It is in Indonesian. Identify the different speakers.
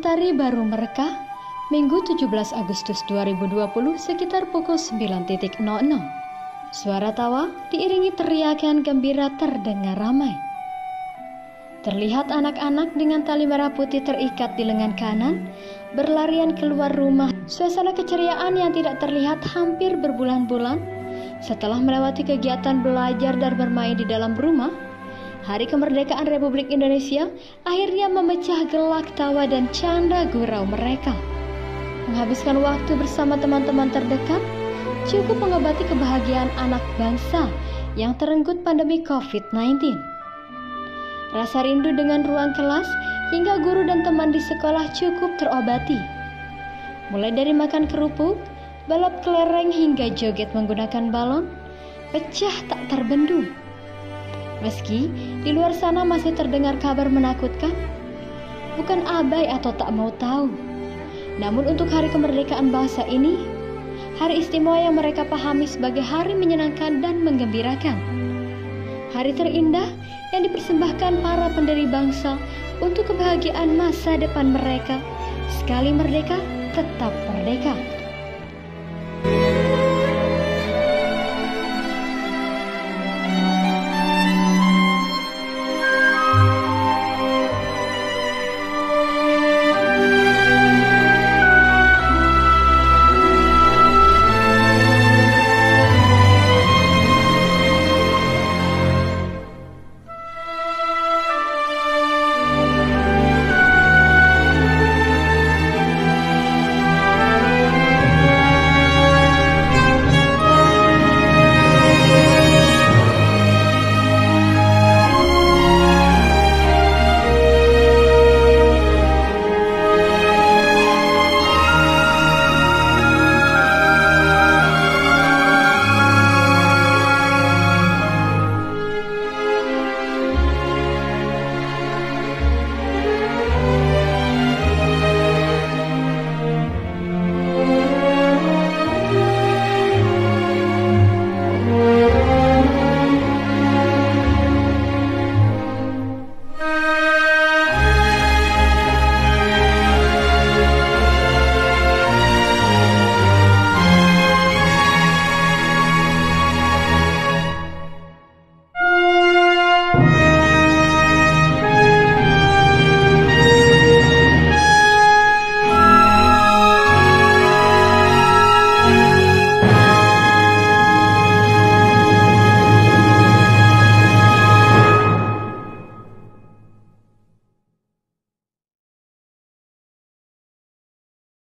Speaker 1: Matahari baru mereka, Minggu 17 Agustus 2020 sekitar pukul 9.00. Suara tawa diiringi teriakan gembira terdengar ramai. Terlihat anak-anak dengan tali merah putih terikat di lengan kanan, berlarian keluar rumah. Suasana keceriaan yang tidak terlihat hampir berbulan-bulan setelah melewati kegiatan belajar dan bermain di dalam rumah. Hari kemerdekaan Republik Indonesia akhirnya memecah gelak tawa dan canda gurau mereka. Menghabiskan waktu bersama teman-teman terdekat cukup mengobati kebahagiaan anak bangsa yang terenggut pandemi COVID-19. Rasa rindu dengan ruang kelas hingga guru dan teman di sekolah cukup terobati. Mulai dari makan kerupuk, balap kelereng hingga joget menggunakan balon, pecah tak terbendung. Meski di luar sana masih terdengar kabar menakutkan, bukan abai atau tak mau tahu. Namun untuk hari kemerdekaan bangsa ini, hari istimewa yang mereka pahami sebagai hari menyenangkan dan menggembirakan. Hari terindah yang dipersembahkan para pendiri bangsa untuk kebahagiaan masa depan mereka. Sekali merdeka, tetap merdeka.